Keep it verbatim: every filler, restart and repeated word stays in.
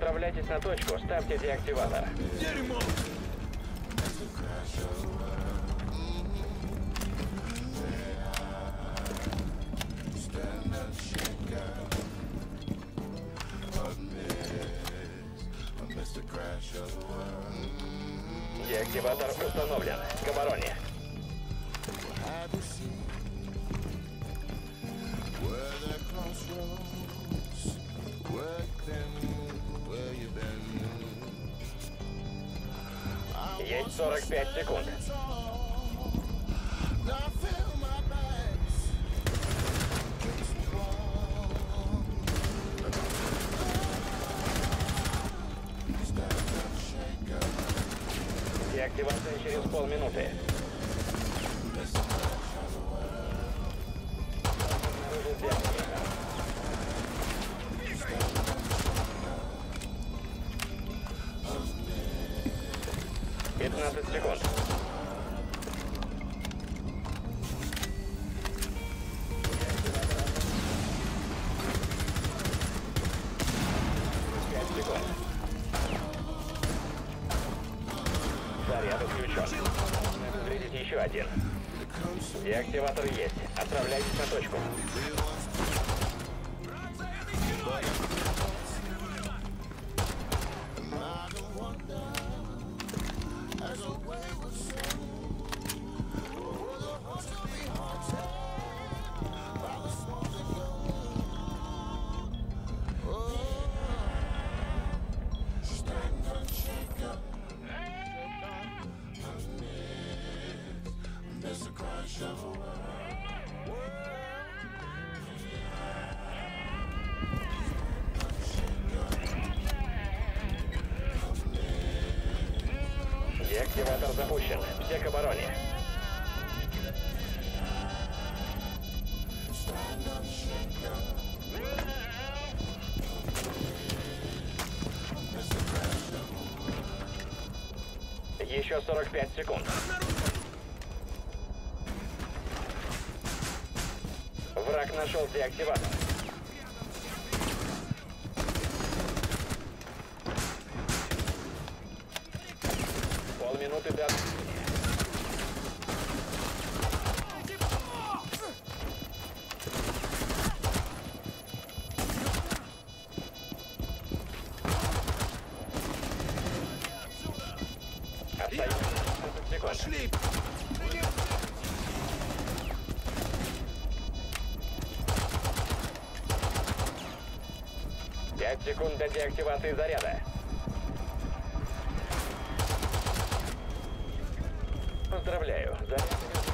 Отправляйтесь на точку, ставьте деактиватор. Дерьмо! Деактиватор установлен. К обороне. Есть сорок пять секунд. Деактивация через полминуты. пятнадцать секунд. пять секунд. Заряд отключен. Надо зарядить еще один. Деактиватор есть. Отправляйтесь на точку. Деактиватор запущен. Все к обороне. Еще сорок пять секунд. Враг нашел деактиватор. Полминуты до... Остается пятнадцать секунд. Пошли! пять секунд до деактивации заряда. Поздравляю, заряд